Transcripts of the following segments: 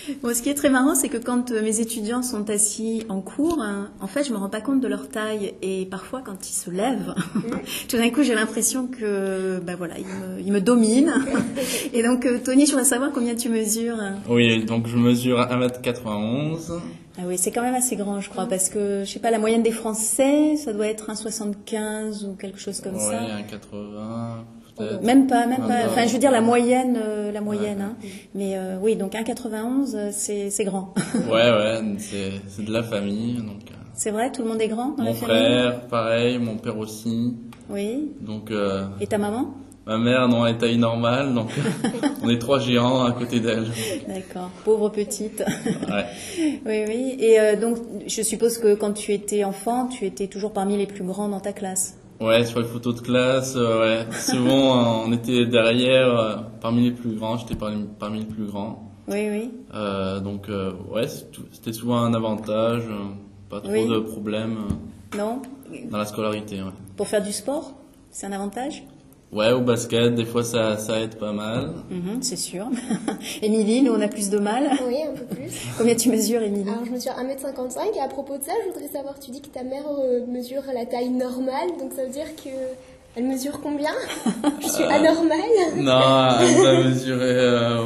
Bon, ce qui est très marrant, c'est que quand mes étudiants sont assis en cours, en fait, je me rends pas compte de leur taille. Et parfois, quand ils se lèvent, tout d'un coup, j'ai l'impression que, ben voilà, ils me dominent. Et donc, Tony, je voudrais savoir combien tu mesures. Oui, donc je mesure 1m91. Ah oui, c'est quand même assez grand, je crois, parce que, je sais pas, la moyenne des Français, ça doit être 1,75 ou quelque chose comme ça. Oui, 1,80. Peut-être. Même pas. Enfin, je veux dire la moyenne, hein. Mais oui, donc 1,91, c'est grand. Ouais, c'est de la famille, donc. C'est vrai, tout le monde est grand dans la famille. Mon frère, pareil, mon père aussi. Oui. Donc. Et ta maman? Ma mère, non, elle est taille normale, donc on est 3 géants à côté d'elle. D'accord, pauvre petite. Ouais. Oui. Et donc, je suppose que quand tu étais enfant, tu étais toujours parmi les plus grands dans ta classe. Ouais, sur les photos de classe, ouais. Souvent, on était derrière, parmi les plus grands. J'étais parmi les plus grands. Oui. Donc, ouais, c'était souvent un avantage. Pas trop de problèmes. Non. Dans la scolarité, ouais. Pour faire du sport, c'est un avantage? Ouais, au basket, des fois, ça aide pas mal. C'est sûr. Émilie, nous, on a plus de mal. Oui, un peu plus. Combien tu mesures, Émilie? Alors, je mesure 1m55 et à propos de ça, je voudrais savoir, tu dis que ta mère mesure la taille normale, donc ça veut dire que elle mesure combien? Je suis anormale? Non, elle va mesurer,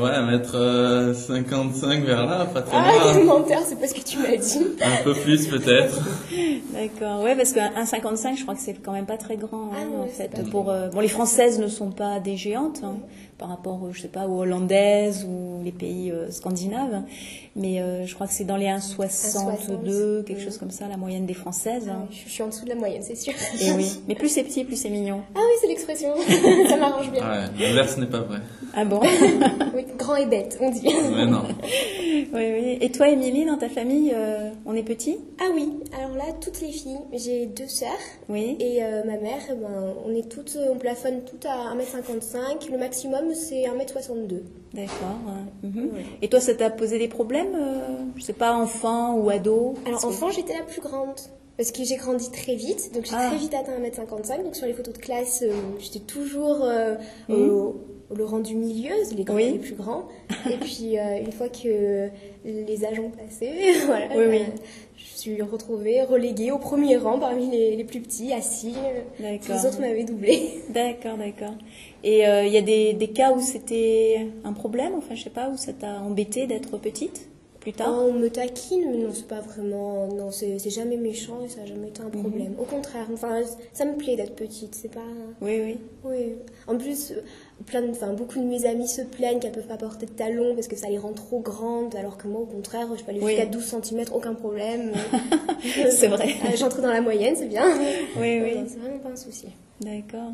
1m55 vers là, pas très loin. Ah, menteur, c'est pas ce que tu m'as dit. Un peu plus, peut-être. D'accord, ouais, parce qu'un 1,55, je crois que c'est quand même pas très grand, non, en fait. Bon, les Françaises ne sont pas des géantes, par rapport, je sais pas, aux Hollandaises ou les pays scandinaves, mais je crois que c'est dans les 1,62, quelque chose comme ça, la moyenne des Françaises. Je suis en dessous de la moyenne, c'est sûr. Et oui, mais plus c'est petit, plus c'est mignon. Ah oui, c'est l'expression, ça m'arrange bien. Ouais, l'inverse n'est pas vrai. Ah bon? Oui, grand et bête, on dit. Mais non. Oui. Et toi, Émilie, dans ta famille, on est petit? Ah oui, alors là, toutes les filles, j'ai 2 sœurs. Oui. Et ma mère, on plafonne toutes à 1m55. Le maximum, c'est 1m62. D'accord. Ouais. Et toi, ça t'a posé des problèmes, je sais pas, enfant ou ado? Alors, enfant, j'étais la plus grande. Parce que j'ai grandi très vite, donc j'ai très vite atteint 1m55. Donc sur les photos de classe, j'étais toujours le rang du milieu, les grands les plus grands. Et puis une fois que les âges ont passé, voilà, je suis retrouvée reléguée au premier rang parmi les plus petits, assis. Tous les autres m'avaient doublé. D'accord. Et il y a des cas où c'était un problème, enfin je sais pas, où ça t'a embêté d'être petite? Plus tard? On me taquine, mais non, c'est pas vraiment. Non, c'est jamais méchant et ça n'a jamais été un problème. Au contraire, enfin, ça me plaît d'être petite, c'est pas. Oui. En plus, beaucoup de mes amis se plaignent qu'elles peuvent pas porter de talons parce que ça les rend trop grandes, alors que moi, au contraire, je peux aller jusqu'à 12 cm, aucun problème. C'est vrai. J'entre dans la moyenne, c'est bien. Oui. C'est vraiment pas un souci. D'accord.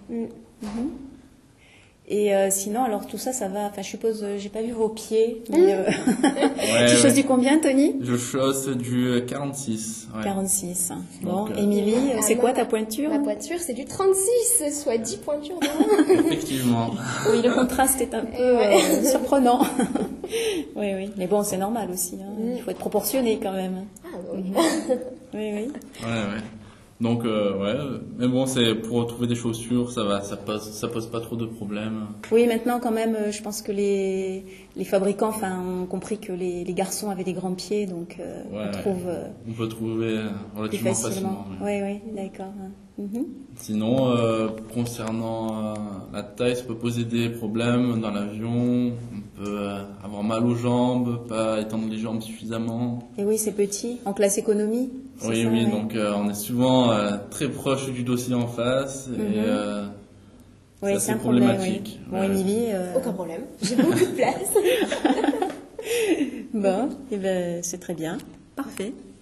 Et sinon, alors tout ça, ça va. Enfin, je suppose, j'ai pas vu vos pieds. Mais, tu choses du combien, Tony? Je chausse du 46. Ouais. 46. Bon, Émilie, c'est quoi ta pointure? Ma pointure, c'est du 36, soit 10 pointures de moins. Effectivement. Oui, le contraste est un peu surprenant. Oui. Mais bon, c'est normal aussi. Il faut être proportionné quand même. Ah oui. Oui. Ouais. Donc, mais bon, c'est pour trouver des chaussures, ça pose pas trop de problèmes. Oui, maintenant quand même, je pense que les fabricants, ont compris que les garçons avaient des grands pieds, donc on peut trouver relativement facilement. Oui, d'accord. Sinon, concernant la taille, ça peut poser des problèmes dans l'avion. On peut avoir mal aux jambes, pas étendre les jambes suffisamment. Et oui, c'est petit. En classe économie? Oui, donc on est souvent très proche du dossier en face et c'est un problématique. Problème, oui. Bon, Émilie, aucun problème. J'ai beaucoup de place. Bon, c'est très bien. Parfait.